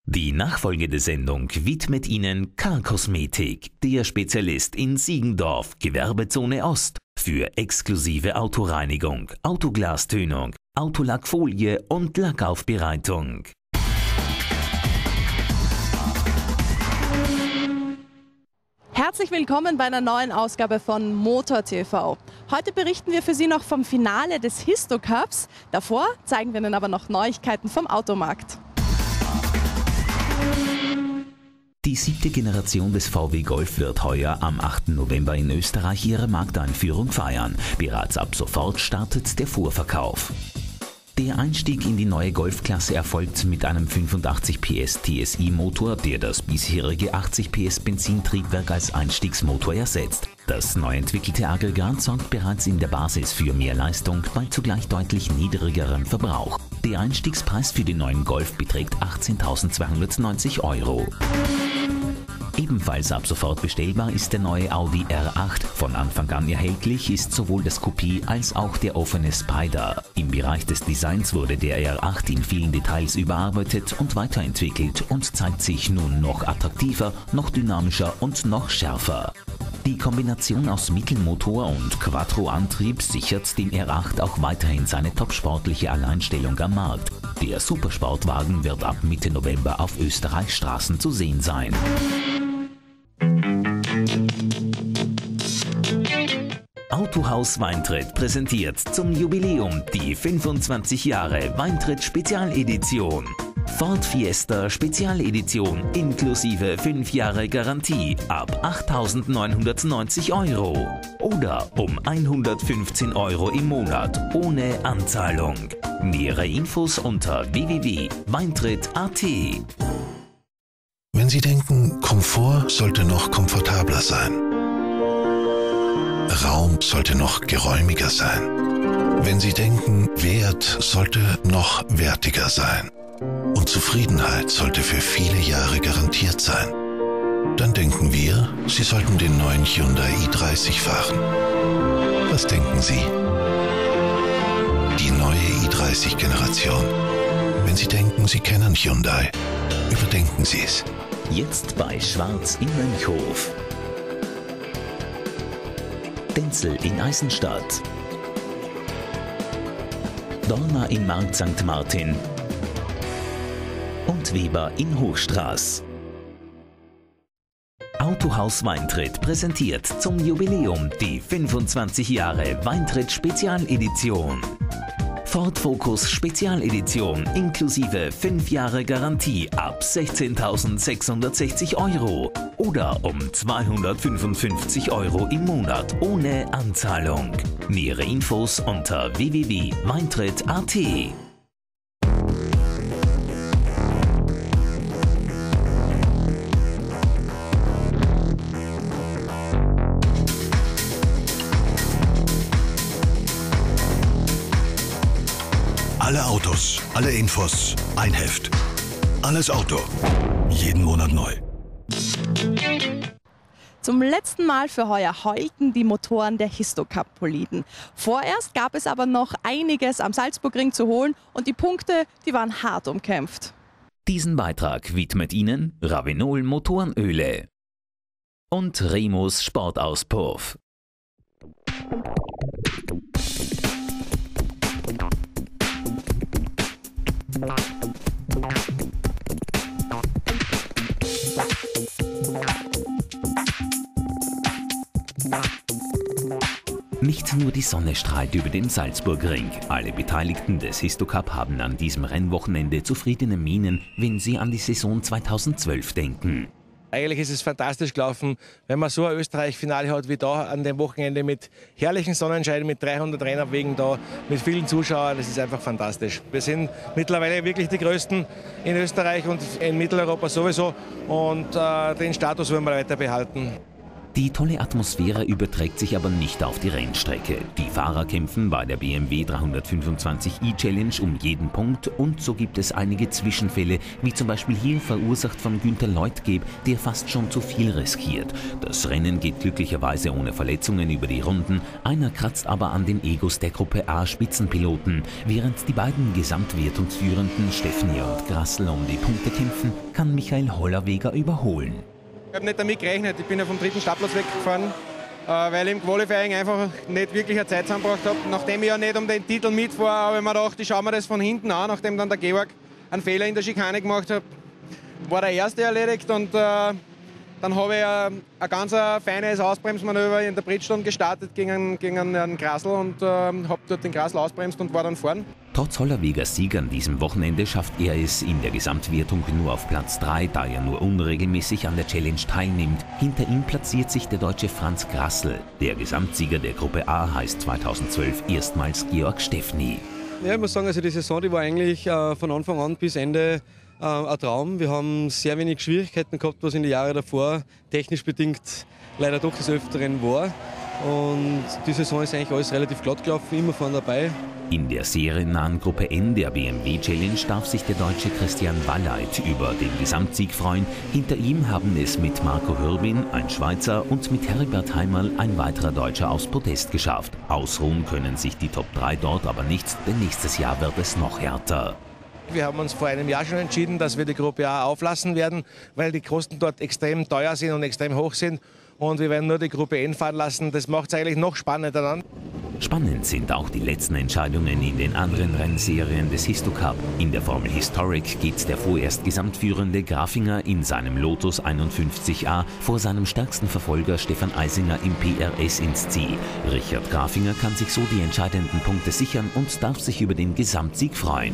Die nachfolgende Sendung widmet Ihnen K-Kosmetik, der Spezialist in Siegendorf, Gewerbezone Ost, für exklusive Autoreinigung, Autoglastönung, Autolackfolie und Lackaufbereitung. Herzlich willkommen bei einer neuen Ausgabe von Motor TV. Heute berichten wir für Sie noch vom Finale des Histo-Cups. Davor zeigen wir Ihnen aber noch Neuigkeiten vom Automarkt. Die 7. Generation des VW Golf wird heuer am 8. November in Österreich ihre Markteinführung feiern. Bereits ab sofort startet der Vorverkauf. Der Einstieg in die neue Golfklasse erfolgt mit einem 85 PS TSI-Motor, der das bisherige 80 PS Benzintriebwerk als Einstiegsmotor ersetzt. Das neu entwickelte Aggregat sorgt bereits in der Basis für mehr Leistung bei zugleich deutlich niedrigerem Verbrauch. Der Einstiegspreis für den neuen Golf beträgt 18.290 €. Ebenfalls ab sofort bestellbar ist der neue Audi R8. Von Anfang an erhältlich ist sowohl das Coupé als auch der offene Spider. Im Bereich des Designs wurde der R8 in vielen Details überarbeitet und weiterentwickelt und zeigt sich nun noch attraktiver, noch dynamischer und noch schärfer. Die Kombination aus Mittelmotor und Quattro-Antrieb sichert dem R8 auch weiterhin seine topsportliche Alleinstellung am Markt. Der Supersportwagen wird ab Mitte November auf Österreichs Straßen zu sehen sein. Autohaus Weintritt präsentiert zum Jubiläum die 25 Jahre Weintritt Spezialedition. Ford Fiesta Spezialedition inklusive 5 Jahre Garantie ab 8.990 € oder um 115 € im Monat ohne Anzahlung. Nähere Infos unter www.weintritt.at. Wenn Sie denken, Komfort sollte noch komfortabler sein. Raum sollte noch geräumiger sein. Wenn Sie denken, Wert sollte noch wertiger sein. Und Zufriedenheit sollte für viele Jahre garantiert sein. Dann denken wir, Sie sollten den neuen Hyundai i30 fahren. Was denken Sie? Die neue i30-Generation. Wenn Sie denken, Sie kennen Hyundai, überdenken Sie es. Jetzt bei Schwarz in Mönchhof, Denzel in Eisenstadt, Dorna in Markt St. Martin und Weber in Hochstraß. Autohaus Weintritt präsentiert zum Jubiläum die 25 Jahre Weintritt Spezialedition. Ford Focus Spezialedition inklusive 5 Jahre Garantie ab 16.660 € oder um 255 € im Monat ohne Anzahlung. Nähere Infos unter www.weintritt.at. Alle Autos, alle Infos, ein Heft. Alles Auto, jeden Monat neu. Zum letzten Mal für heuer heuken die Motoren der Histo-Cup-Boliden. Vorerst gab es aber noch einiges am Salzburgring zu holen und die Punkte, die waren hart umkämpft. Diesen Beitrag widmet Ihnen Ravenol Motorenöle und Remus Sportauspuff. Nicht nur die Sonne strahlt über den Salzburgring. Alle Beteiligten des Histo-Cup haben an diesem Rennwochenende zufriedene Mienen, wenn sie an die Saison 2012 denken. Eigentlich ist es fantastisch gelaufen, wenn man so ein Österreich-Finale hat wie da an dem Wochenende mit herrlichen Sonnenschein, mit 300 Rennabwegen da, mit vielen Zuschauern. Das ist einfach fantastisch. Wir sind mittlerweile wirklich die Größten in Österreich und in Mitteleuropa sowieso und den Status wollen wir weiter behalten. Die tolle Atmosphäre überträgt sich aber nicht auf die Rennstrecke. Die Fahrer kämpfen bei der BMW 325i Challenge um jeden Punkt und so gibt es einige Zwischenfälle, wie zum Beispiel hier verursacht von Günther Leutgeb, der fast schon zu viel riskiert. Das Rennen geht glücklicherweise ohne Verletzungen über die Runden, einer kratzt aber an den Egos der Gruppe A Spitzenpiloten. Während die beiden Gesamtwertungsführenden Steffny und Grassl um die Punkte kämpfen, kann Michael Hollerweger überholen. Ich habe nicht damit gerechnet, ich bin ja vom 3. Startplatz weggefahren, weil ich im Qualifying einfach nicht wirklich eine Zeit zusammengebracht habe. Nachdem ich ja nicht um den Titel mitfahre, habe ich mir gedacht, ich schaue mir das von hinten an, nachdem dann der Georg einen Fehler in der Schikane gemacht hat, war der erste erledigt und dann habe ich ein ganz feines Ausbremsmanöver in der Bridgestone gestartet gegen einen Grassl und habe dort den Grassl ausbremst und war dann vorn. Trotz Hollerwegers Sieg an diesem Wochenende schafft er es in der Gesamtwertung nur auf Platz 3, da er nur unregelmäßig an der Challenge teilnimmt. Hinter ihm platziert sich der Deutsche Franz Grassl. Der Gesamtsieger der Gruppe A heißt 2012 erstmals Georg Steffny. Ja, ich muss sagen, also die Saison die war eigentlich von Anfang an bis Ende ein Traum. Wir haben sehr wenig Schwierigkeiten gehabt, was in den Jahren davor technisch bedingt leider doch des Öfteren war. Und die Saison ist eigentlich alles relativ glatt gelaufen, immer vorne dabei. In der seriennahen Gruppe N der BMW Challenge darf sich der Deutsche Christian Walleit über den Gesamtsieg freuen. Hinter ihm haben es mit Marco Hürbin, ein Schweizer, und mit Herbert Heimerl ein weiterer Deutscher aufs Podest geschafft. Ausruhen können sich die Top 3 dort aber nicht, denn nächstes Jahr wird es noch härter. Wir haben uns vor einem Jahr schon entschieden, dass wir die Gruppe A auflassen werden, weil die Kosten dort extrem teuer sind und extrem hoch sind. Und wir werden nur die Gruppe N fahren lassen. Das macht es eigentlich noch spannender dann. Spannend sind auch die letzten Entscheidungen in den anderen Rennserien des Histocup. In der Formel Historic geht der vorerst gesamtführende Grafinger in seinem Lotus 51a vor seinem stärksten Verfolger Stefan Eisinger im PRS ins Ziel. Richard Grafinger kann sich so die entscheidenden Punkte sichern und darf sich über den Gesamtsieg freuen.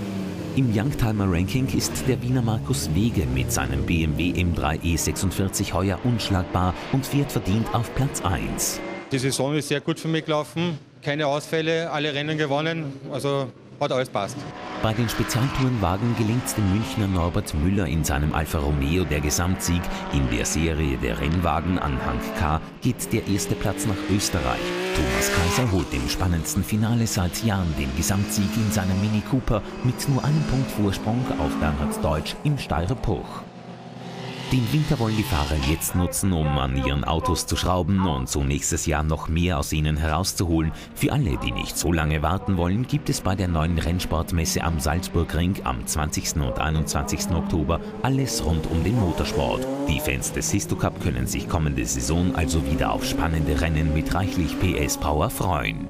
Im Youngtimer-Ranking ist der Wiener Markus Wege mit seinem BMW M3 E46 heuer unschlagbar und fährt verdient auf Platz 1. Die Saison ist sehr gut für mich gelaufen, keine Ausfälle, alle Rennen gewonnen, also hat alles passt. Bei den Spezialtourenwagen gelingt es dem Münchner Norbert Müller in seinem Alfa Romeo der Gesamtsieg. In der Serie der Rennwagen Anhang K geht der erste Platz nach Österreich. Thomas Kaiser holt im spannendsten Finale seit Jahren den Gesamtsieg in seinem Mini Cooper mit nur einem Punkt Vorsprung auf Bernhard Deutsch im Steyrer Puch. Den Winter wollen die Fahrer jetzt nutzen, um an ihren Autos zu schrauben und so nächstes Jahr noch mehr aus ihnen herauszuholen. Für alle, die nicht so lange warten wollen, gibt es bei der neuen Rennsportmesse am Salzburgring am 20. und 21. Oktober alles rund um den Motorsport. Die Fans des Histocup können sich kommende Saison also wieder auf spannende Rennen mit reichlich PS-Power freuen.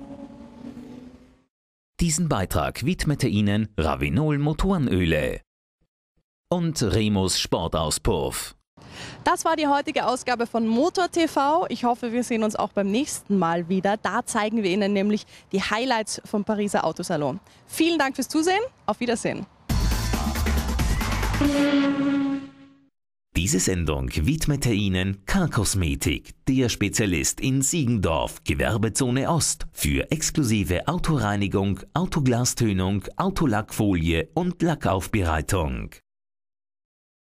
Diesen Beitrag widmete Ihnen Ravinol Motorenöle und Remus Sportauspuff. Das war die heutige Ausgabe von Motor TV. Ich hoffe, wir sehen uns auch beim nächsten Mal wieder. Da zeigen wir Ihnen nämlich die Highlights vom Pariser Autosalon. Vielen Dank fürs Zusehen. Auf Wiedersehen. Diese Sendung widmete Ihnen K-Kosmetik, der Spezialist in Siegendorf, Gewerbezone Ost, für exklusive Autoreinigung, Autoglastönung, Autolackfolie und Lackaufbereitung.